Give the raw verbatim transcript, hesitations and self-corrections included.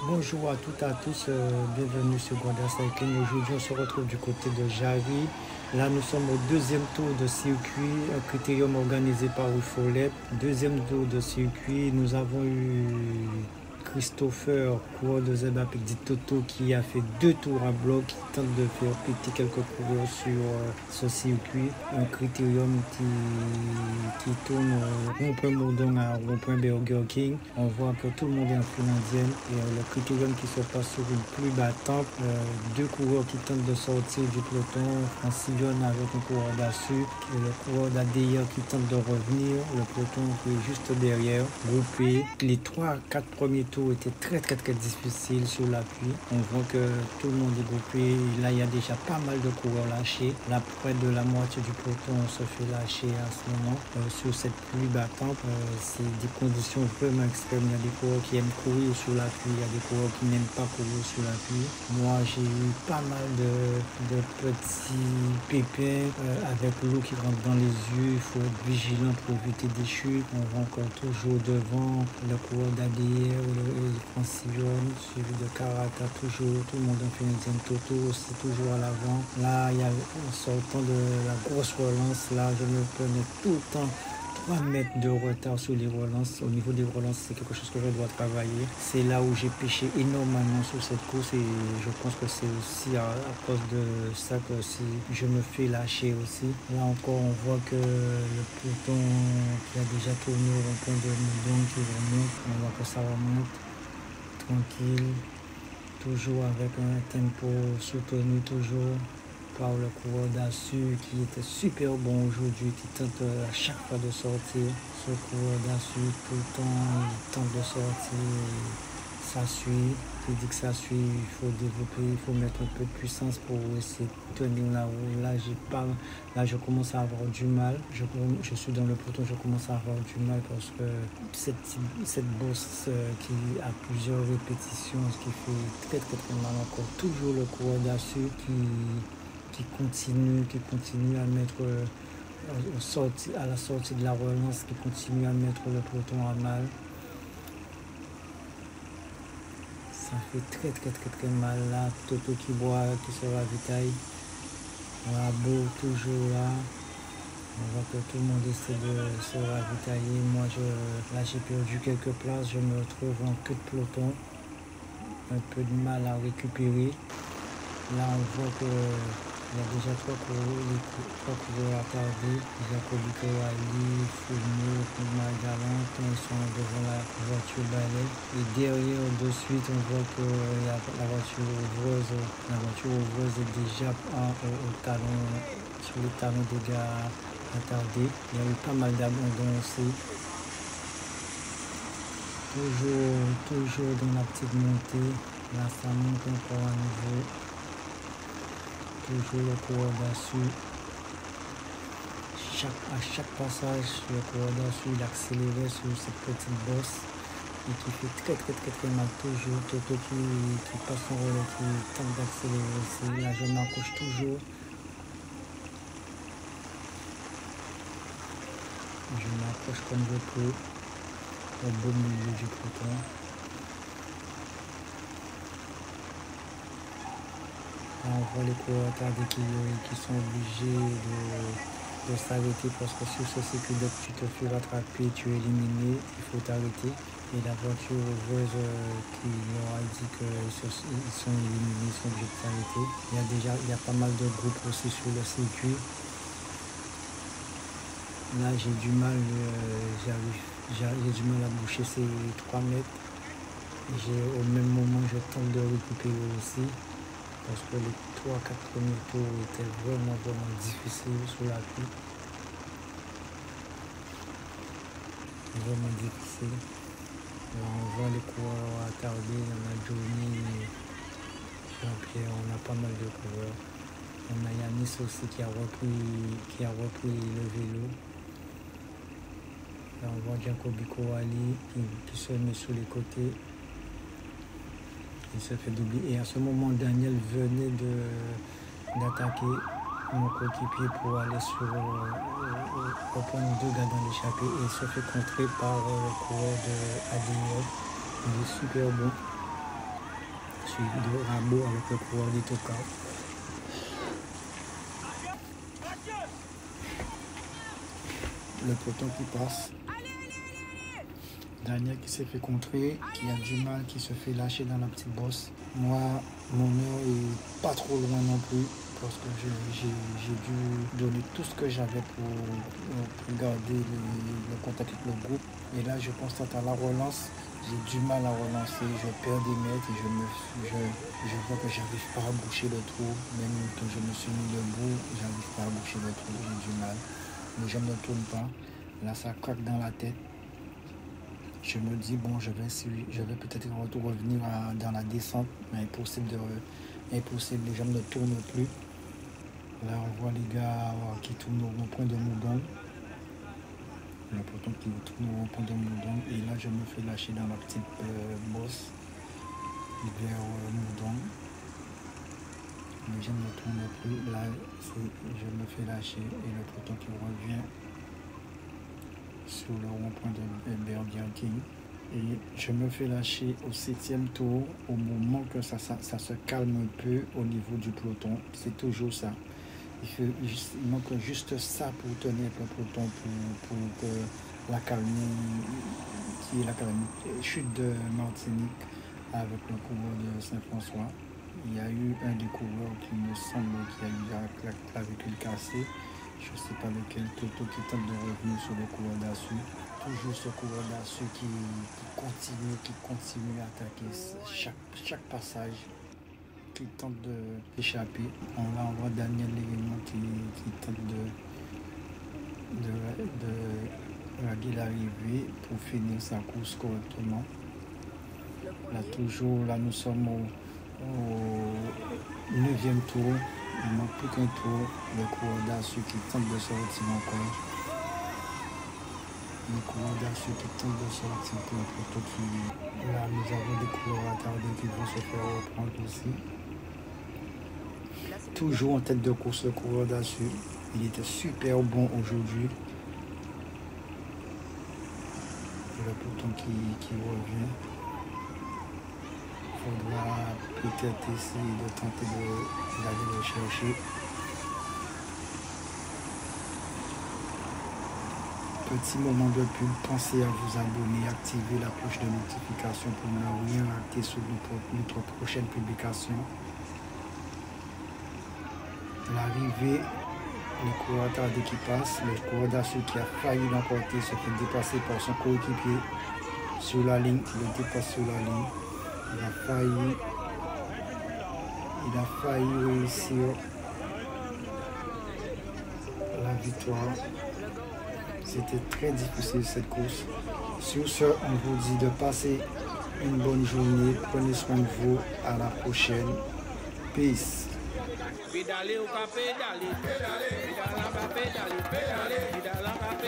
Bonjour à toutes et à tous, euh, bienvenue sur Gonda Cycling. Aujourd'hui, on se retrouve du côté de Jarry. Là, nous sommes au deuxième tour de circuit, un critérium organisé par Ufolep. Deuxième tour de circuit, nous avons eu Christopher, coureur de Z A P, dit Toto, qui a fait deux tours à bloc, qui tente de faire péter quelques coureurs sur euh, ce circuit. Un critérium qui, qui tourne au rond-point Moudon à rond-point Burger King. On voit que tout le monde est en file indienne et euh, le critérium qui se passe sur une pluie battante. Euh, deux coureurs qui tentent de sortir du peloton. Francillon avec un coureur d'Assu, le coureur d'A D I R qui tente de revenir. Le peloton qui est juste derrière, groupé. Les trois, quatre premiers tours était très très très difficile sur l'appui. On voit que tout le monde est groupé. Là, il y a déjà pas mal de coureurs lâchés. Là, près de la moitié du peloton se fait lâcher à ce moment. Euh, sur cette pluie battante, euh, c'est des conditions vraiment extrêmes. Il y a des coureurs qui aiment courir sur la pluie. Il y a des coureurs qui n'aiment pas courir sur la pluie. Moi, j'ai eu pas mal de, de petits pépins euh, avec l'eau qui rentre dans les yeux. Il faut être vigilant pour éviter des chutes. On voit encore toujours devant le coureur d'A D I R, le Francillon, suivi de Karata, toujours, tout le monde en fait une deuxième Toto aussi, toujours à l'avant. Là, il y a, en sortant de la grosse relance, là, je me prenais tout le temps trois mètres de retard sur les relances. Au niveau des relances, c'est quelque chose que je dois travailler. C'est là où j'ai pêché énormément sur cette course et je pense que c'est aussi à, à cause de ça que si je me fais lâcher aussi. Là encore, on voit que le peloton qui a déjà tourné au rond-point de Moudon qui remonte, on voit que ça remonte tranquille, toujours avec un tempo soutenu toujours par le coureur d'Assu qui était super bon aujourd'hui, qui tente à chaque fois de sortir. Ce coureur d'Assu, tout le temps, il tente de sortir, ça suit. Il dit que ça suit, il faut développer, il faut mettre un peu de puissance pour essayer de tenir la roue. Là, j'ai pas, là, je commence à avoir du mal. Je, je suis dans le peloton, je commence à avoir du mal parce que cette, cette bosse euh, qui a plusieurs répétitions, ce qui fait très très très mal encore. Toujours le coureur d'Assu qui qui continue, qui continue à mettre euh, au sorti, à la sortie de la relance, qui continue à mettre le peloton à mal. Ça fait très très très très mal là. Toto qui boit, qui se ravitaille. Voilà, Beau toujours là. On voit que tout le monde essaie de se ravitailler. Moi, je, là, j'ai perdu quelques places. Je me retrouve en queue de peloton. Un peu de mal à récupérer. Là, on voit que il y a déjà trois coureurs, les trois coureurs attardés, Jacobi Kawali, Fourneau, Magalan, ils sont devant la voiture balai. Et derrière, de suite, on voit que la, la voiture ouvreuse, la voiture ouvreuse est déjà en, au, au talon, sur les talons des gars attardés. Il y a eu pas mal d'abandon aussi. Toujours, toujours dans la petite montée. Là, ça monte encore à nouveau. Toujours le coureur d'Assu. Chaque, à chaque passage, le coureur d'Assu, il accélérait sur cette petite bosse et qui fait très très très très mal toujours. Toto qui, qui passe son relais, qui tente d'accélérer aussi. Là, je m'accroche toujours. Je m'accroche comme je peux au beau milieu du peloton. Là, on voit les coureurs attardés qui, qui sont obligés de, de s'arrêter parce que sur ce circuit, dès que tu te fais rattraper, tu es éliminé, il faut t'arrêter. Et la voiture ouvreuse euh, qui leur a dit qu'ils sont éliminés, ils sont obligés de s'arrêter. Il y a déjà il y a pas mal de groupes aussi sur le circuit. Là, j'ai du mal, euh, j'arrive, j'ai du mal à boucher ces trois mètres. Au même moment, je tente de récupérer aussi. Parce que les trois quatre premiers tours étaient vraiment vraiment difficiles sous la pluie. Vraiment difficile. Là, on voit les coureurs attardés, on a Johnny, Jean-Pierre, on a pas mal de coureurs. On a Yanis aussi qui a repris, qui a repris le vélo. Là, on voit Jacobi Kowali qui, qui se met sur les côtés. Il se fait doubler. Et à ce moment, Daniel venait de, d'attaquer mon coéquipier pour aller sur euh, reprendre deux gars dans l'échappée et il se fait contrer par euh, le coureur de A D I R. Il est super bon. suis de rabot avec le coureur des Toka. Le peloton qui passe. Daniel qui s'est fait contrer, qui a du mal, qui se fait lâcher dans la petite bosse. Moi, mon heure est pas trop loin non plus, parce que j'ai dû donner tout ce que j'avais pour, pour garder le, le contact avec le groupe. Et là, je constate à la relance, j'ai du mal à relancer, je perds des mètres et je, me, je, je vois que j'arrive pas à boucher le trou. Même quand je me suis mis debout, j'arrive pas à boucher le trou, j'ai du mal. Les jambes ne tournent pas. Là, ça craque dans la tête. Je me dis, bon, je vais, je vais peut-être revenir à, dans la descente, mais impossible, de, impossible, les jambes ne tournent plus. Là, on voit les gars qui tournent au point de Moudon. Le peloton qui tourne au point de Moudon. Et là, je me fais lâcher dans la petite euh, bosse vers euh, Moudon. Les jambes ne tournent plus. Là, je me fais lâcher et le peloton qui revient sur le rond-point de Burger King. Et je me fais lâcher au septième tour, au moment que ça, ça, ça se calme un peu au niveau du peloton. C'est toujours ça. Il, faut, il manque juste ça pour tenir le peloton, pour, pour que la calmie, qui est la calmie, chute de Martinique avec le coureur de Saint-François. Il y a eu un des coureurs qui me semble qui a eu la clavicule cassée. Je ne sais pas lequel, Toto qui tente de revenir sur le coureur d'assaut. Toujours ce coureur d'assaut qui, qui continue, qui continue à attaquer chaque, chaque passage, qui tente d'échapper. On va voir Daniel Léguénon qui, qui tente de, de, de raguer l'arrivée pour finir sa course correctement. Là, toujours, là, nous sommes au, au neuvième tour. Il ne manque plus qu'un tour. Le coureur d'assaut qui tente de sortir encore. Le coureur d'assaut qui tente de sortir pour le peloton qui... Là, nous avons des coureurs attardés qui vont se faire reprendre aussi. Toujours en tête de course, le coureur d'assaut. Il était super bon aujourd'hui. Le peloton qui, qui revient. Il faudra peut-être essayer de tenter d'aller le chercher. Petit moment de pub, pensez à vous abonner, activer la cloche de notification pour ne rien rater sur notre prochaine publication. L'arrivée, le coureur attardé qui passe, le coureur d'assaut qui a failli l'emporter se fait dépasser par son coéquipier sur la ligne, il le dépasse sur la ligne. Il a failli, il a failli réussir la victoire. C'était très difficile cette course. Sur ce, on vous dit de passer une bonne journée. Prenez soin de vous. À la prochaine. Peace. Pédaler ou pas pédaler, pédaler, pédaler, pédaler, pédaler, pédaler.